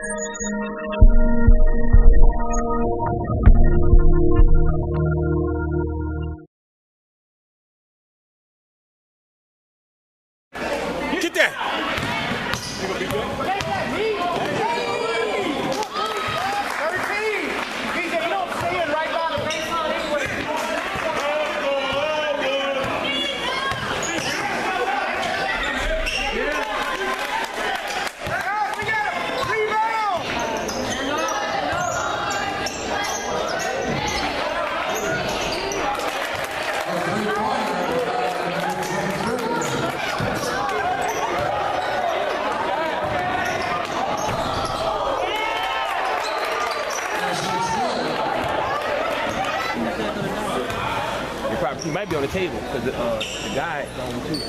Get that. He might be on the table because the guy is on too.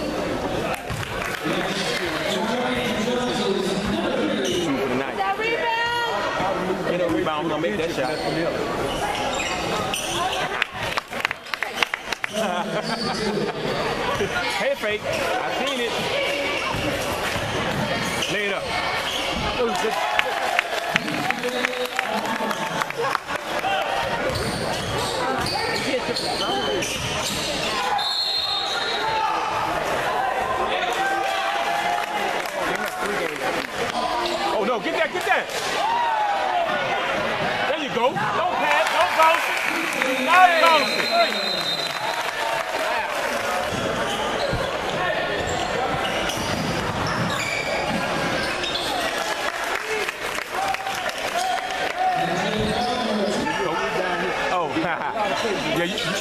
Shoot for the night. That rebound! Get a rebound, I'm gonna make that shot. Hey, fake. I seen it. Lay it up. Oh no, get that, get that. There you go. Don't pass, don't bounce it. Not bounce it. Oh, yeah,